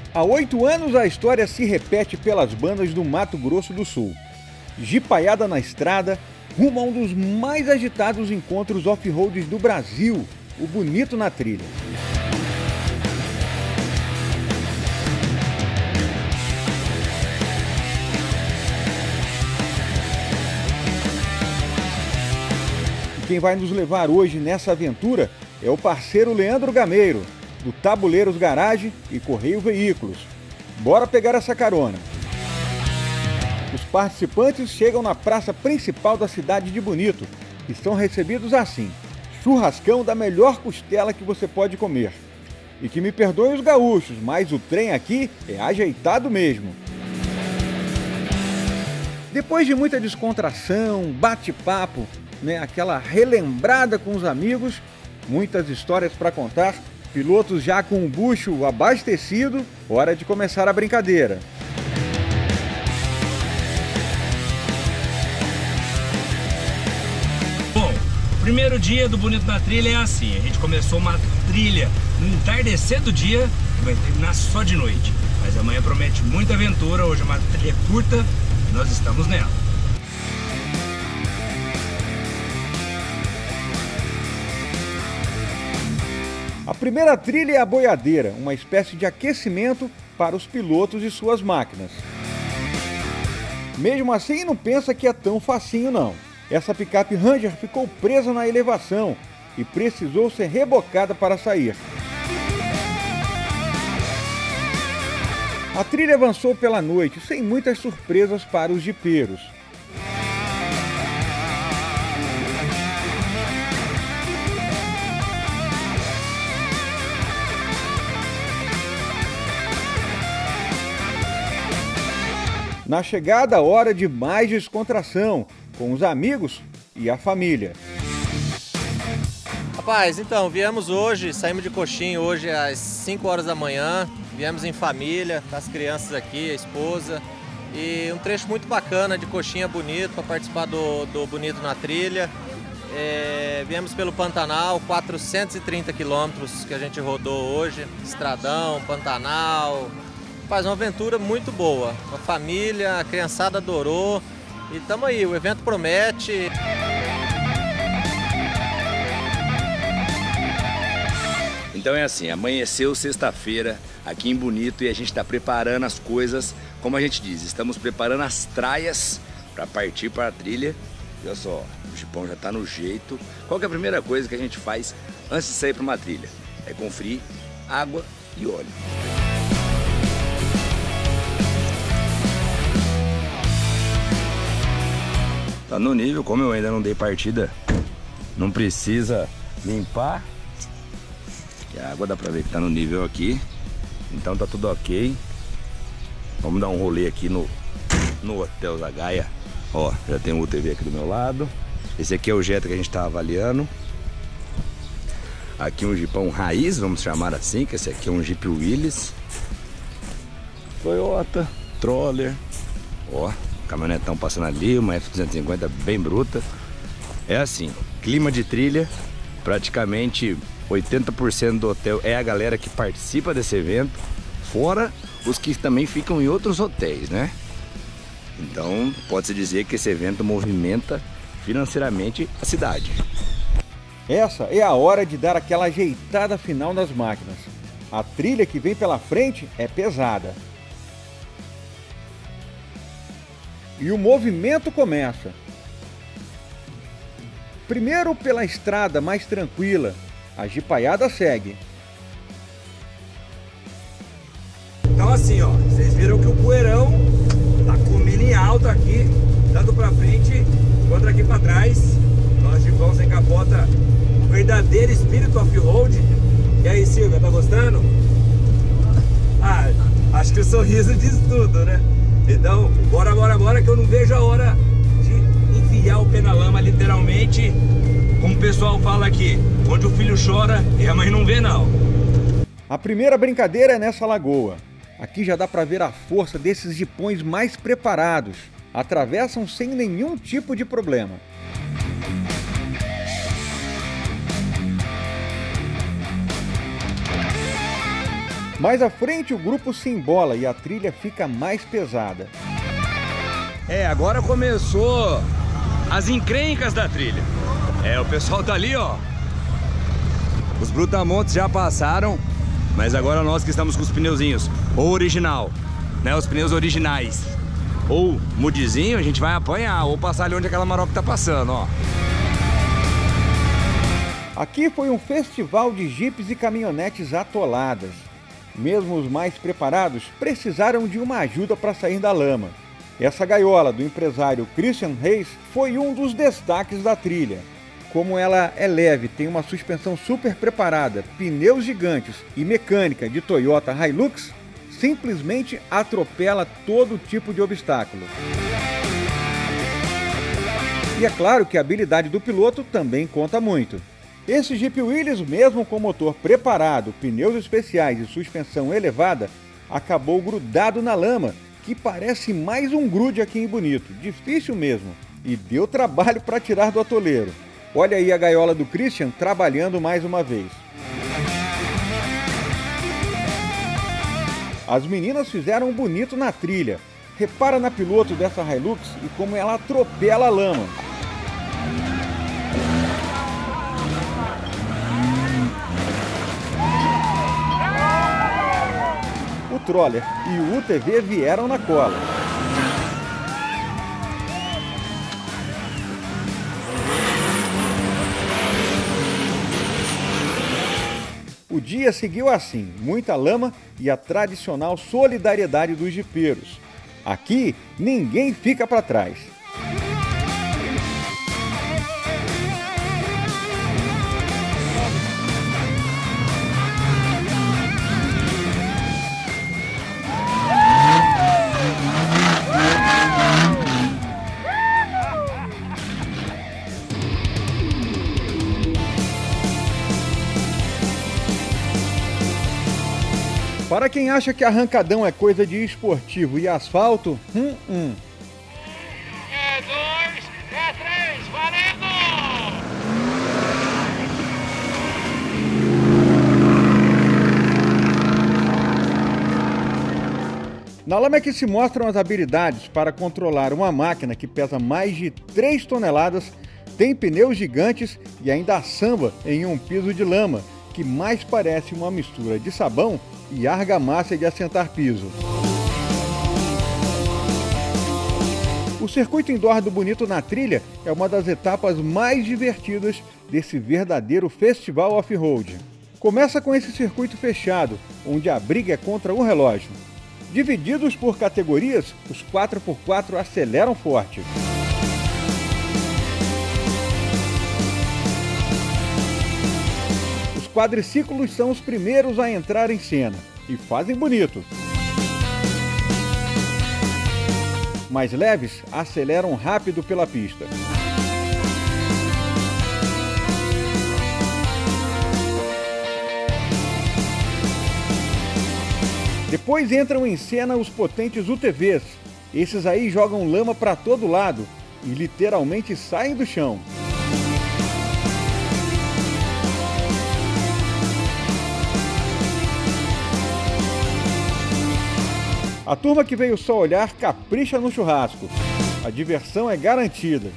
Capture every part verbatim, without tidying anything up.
Há oito anos a história se repete pelas bandas do Mato Grosso do Sul. Jipaiada na estrada, rumo a um dos mais agitados encontros off-roads do Brasil, o Bonito na Trilha. E quem vai nos levar hoje nessa aventura é o parceiro Leandro Gameiro, do Tabuleiros Garage e Correio Veículos. Bora pegar essa carona! Os participantes chegam na praça principal da cidade de Bonito e são recebidos assim: churrascão da melhor costela que você pode comer. E que me perdoem os gaúchos, mas o trem aqui é ajeitado mesmo. Depois de muita descontração, bate-papo, né, aquela relembrada com os amigos, muitas histórias para contar, pilotos já com o bucho abastecido, hora de começar a brincadeira. Bom, o primeiro dia do Bonito na Trilha é assim: a gente começou uma trilha no entardecer do dia e vai terminar só de noite. Mas amanhã promete muita aventura, hoje é uma trilha curta e nós estamos nela. A primeira trilha é a boiadeira, uma espécie de aquecimento para os pilotos e suas máquinas. Mesmo assim, não pensa que é tão facinho não. Essa picape Ranger ficou presa na elevação e precisou ser rebocada para sair. A trilha avançou pela noite, sem muitas surpresas para os jipeiros. Na chegada, hora de mais descontração, com os amigos e a família. Rapaz, então, viemos hoje, saímos de Coxim hoje às cinco horas da manhã, viemos em família, com as crianças aqui, a esposa, e um trecho muito bacana de Coxim a Bonito, para participar do, do Bonito na Trilha. É, viemos pelo Pantanal, quatrocentos e trinta quilômetros que a gente rodou hoje, Estradão, Pantanal. Faz uma aventura muito boa, a família, a criançada adorou e tamo aí, o evento promete. Então é assim, amanheceu sexta-feira aqui em Bonito e a gente está preparando as coisas, como a gente diz, estamos preparando as traias para partir para a trilha. E olha só, o jipão já está no jeito. Qual que é a primeira coisa que a gente faz antes de sair para uma trilha? É conferir água e óleo. Tá no nível, como eu ainda não dei partida, não precisa limpar. E a água dá pra ver que tá no nível aqui, então tá tudo ok. Vamos dar um rolê aqui no, no Hotel Zagaia. Ó, já tem um U T V aqui do meu lado. Esse aqui é o Jetta que a gente tá avaliando. Aqui um jipão raiz, vamos chamar assim, que esse aqui é um Jeep Willys. Toyota, Troller, ó. Caminhonetão passando ali, uma F duzentos e cinquenta bem bruta. É assim, clima de trilha, praticamente oitenta por cento do hotel é a galera que participa desse evento, fora os que também ficam em outros hotéis, né? Então, pode-se dizer que esse evento movimenta financeiramente a cidade. Essa é a hora de dar aquela ajeitada final nas máquinas. A trilha que vem pela frente é pesada. E o movimento começa. Primeiro pela estrada mais tranquila, a jipaiada segue. Então assim, ó, vocês viram que o poeirão tá comendo em alta aqui, tanto pra frente quanto aqui pra trás. Nós jipão sem capota, um verdadeiro espírito off-road. E aí, Silvia, tá gostando? Ah, acho que o sorriso diz tudo, né? Então, bora, bora, bora, que eu não vejo a hora de enfiar o pé na lama, literalmente, como o pessoal fala aqui, onde o filho chora e a mãe não vê, não. A primeira brincadeira é nessa lagoa. Aqui já dá para ver a força desses jipões mais preparados. Atravessam sem nenhum tipo de problema. Mais à frente o grupo se embola e a trilha fica mais pesada. É, agora começou as encrencas da trilha. É, o pessoal tá ali, ó. Os brutamontes já passaram, mas agora nós que estamos com os pneuzinhos, ou original, né, os pneus originais, ou mudizinho, a gente vai apanhar, ou passar ali onde aquela maroca tá passando, ó. Aqui foi um festival de jipes e caminhonetes atoladas. Mesmo os mais preparados precisaram de uma ajuda para sair da lama. Essa gaiola do empresário Christian Reis foi um dos destaques da trilha. Como ela é leve, tem uma suspensão super preparada, pneus gigantes e mecânica de Toyota Hilux, simplesmente atropela todo tipo de obstáculo. E é claro que a habilidade do piloto também conta muito. Esse Jeep Willys, mesmo com motor preparado, pneus especiais e suspensão elevada, acabou grudado na lama, que parece mais um grude aqui em Bonito, difícil mesmo, e deu trabalho para tirar do atoleiro. Olha aí a gaiola do Christian trabalhando mais uma vez. As meninas fizeram bonito na trilha. Repara na piloto dessa Hilux e como ela atropela a lama. O Troller e o U T V vieram na cola. O dia seguiu assim, muita lama e a tradicional solidariedade dos jipeiros. Aqui, ninguém fica para trás. Para quem acha que arrancadão é coisa de esportivo e asfalto, hum, hum. É dois, é três, valendo! Na lama é que se mostram as habilidades para controlar uma máquina que pesa mais de três toneladas, tem pneus gigantes e ainda samba em um piso de lama, que mais parece uma mistura de sabão e argamassa de assentar piso. O circuito indoor do Bonito na Trilha é uma das etapas mais divertidas desse verdadeiro festival off-road. Começa com esse circuito fechado, onde a briga é contra o relógio. Divididos por categorias, os quatro por quatro aceleram forte. Os quadriciclos são os primeiros a entrar em cena e fazem bonito. Mais leves aceleram rápido pela pista. Depois entram em cena os potentes U T Vs. Esses aí jogam lama para todo lado e literalmente saem do chão. A turma que veio só olhar capricha no churrasco. A diversão é garantida.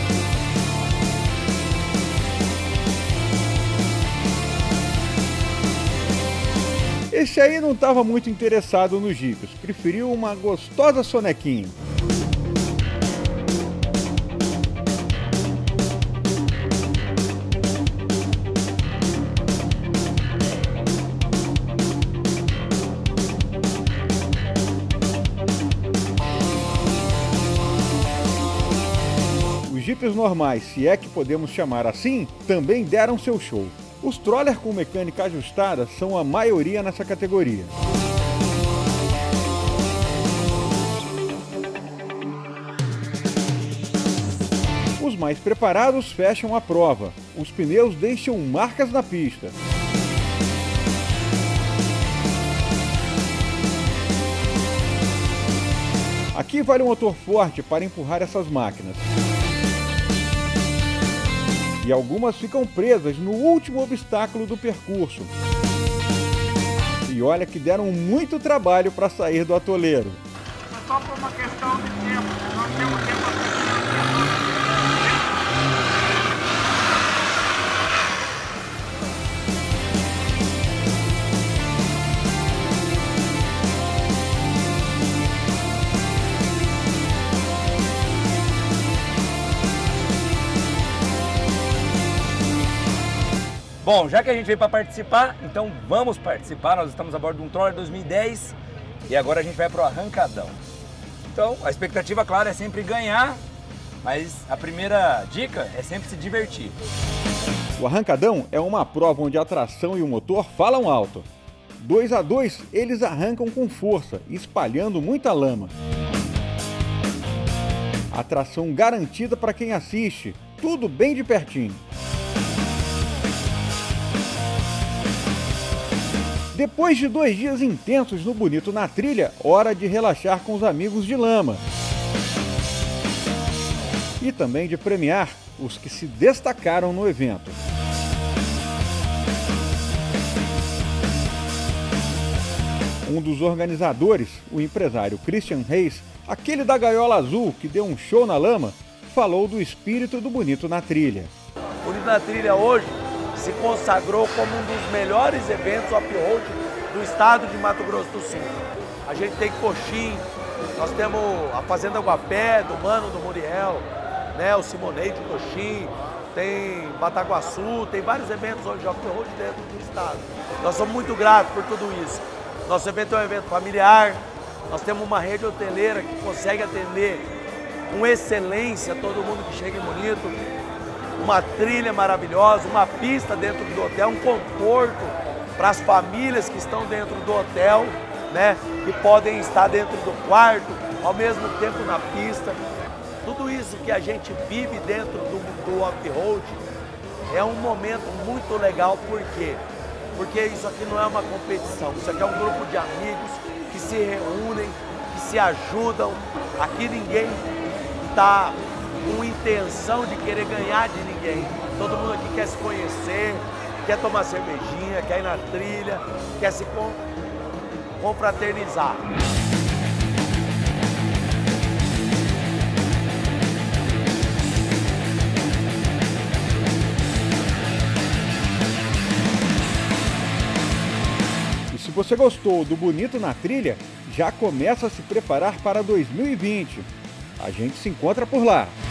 Esse aí não estava muito interessado nos jipes, preferiu uma gostosa sonequinha. Os jipes normais, se é que podemos chamar assim, também deram seu show. Os troller com mecânica ajustada são a maioria nessa categoria. Os mais preparados fecham a prova. Os pneus deixam marcas na pista. Aqui vale um motor forte para empurrar essas máquinas. E algumas ficam presas no último obstáculo do percurso. E E olha que deram muito trabalho para sair do atoleiro. É só por uma questão de tempo, nós temos tempo para Bom, já que a gente veio para participar, então vamos participar. Nós estamos a bordo de um Troller dois mil e dez e agora a gente vai para o arrancadão. Então, a expectativa, claro, é sempre ganhar, mas a primeira dica é sempre se divertir. O arrancadão é uma prova onde a tração e o motor falam alto. Dois a dois, eles arrancam com força, espalhando muita lama. Atração garantida para quem assiste, tudo bem de pertinho. Depois de dois dias intensos no Bonito na Trilha, hora de relaxar com os amigos de lama. E também de premiar os que se destacaram no evento. Um dos organizadores, o empresário Christian Reis, aquele da gaiola azul que deu um show na lama, falou do espírito do Bonito na Trilha. O Bonito na Trilha hoje se consagrou como um dos melhores eventos off-road do estado de Mato Grosso do Sul. A gente tem Coxim, nós temos a Fazenda Guapé, do Mano, do Muriel, né, o Simonei de Coxim, tem Bataguaçu, tem vários eventos hoje de off-road dentro do estado. Nós somos muito gratos por tudo isso. Nosso evento é um evento familiar, nós temos uma rede hoteleira que consegue atender com excelência todo mundo que chega em Bonito. Uma trilha maravilhosa, uma pista dentro do hotel, um conforto para as famílias que estão dentro do hotel, né, que podem estar dentro do quarto, ao mesmo tempo na pista. Tudo isso que a gente vive dentro do, do off-road é um momento muito legal, por quê? Porque isso aqui não é uma competição, isso aqui é um grupo de amigos que se reúnem, que se ajudam. Aqui ninguém está com intenção de querer ganhar de ninguém. Todo mundo aqui quer se conhecer, quer tomar cervejinha, quer ir na trilha, quer se confraternizar. E se você gostou do Bonito na Trilha, já começa a se preparar para dois mil e vinte. A gente se encontra por lá.